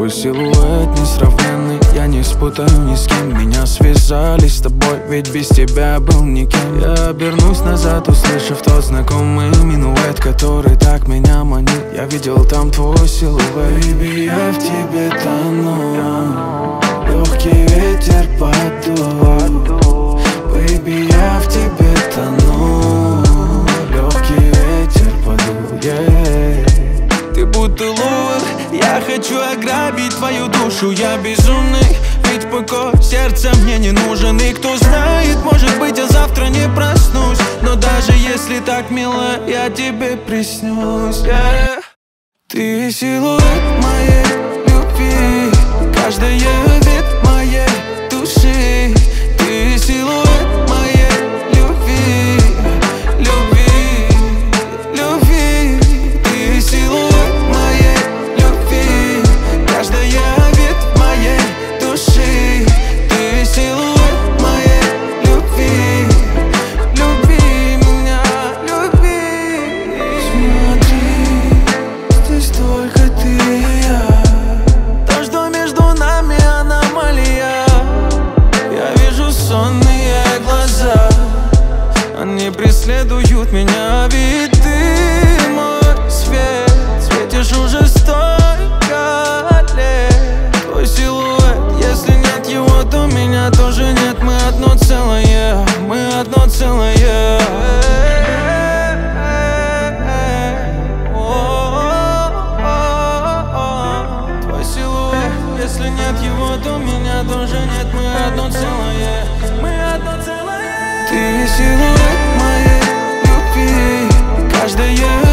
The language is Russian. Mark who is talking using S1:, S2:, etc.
S1: Твой силуэт несравненный, я не спутаю ни с кем. Меня связали с тобой, ведь без тебя был никем. Я обернусь назад, услышав тот знакомый минуэт, который так меня манил. Я видел там твой силуэт. Baby, я в тебе тону, легкий ветер подул. Baby, я в тебе тону, легкий ветер подул, yeah. Ты будто лур, я хочу ограбить твою душу. Я безумный, ведь покой сердца мне не нужен. И кто знает, может быть, я завтра не проснусь. Но даже если так мило, я тебе приснюсь, yeah. Ты силуэт моей любви, каждая вид моей души. Ты силуэт моей любви, любви, любви. Ты силуэт моей любви, каждая вид моей души. Ты силуэт моей любви, люби меня, люби. Смотри, здесь только ты и я. То, что между нами аномалия. Я вижу сонные глаза, они преследуют меня, ведь ты мой свет. Светишь уже столько лет. Твой силуэт, если нет его, то меня тоже нет. Мы одно целое, мы одно целое. Твой силуэт, если нет его, то меня тоже нет. Мы одно целое, мы одно целое. Ты силуэт моей любви, каждая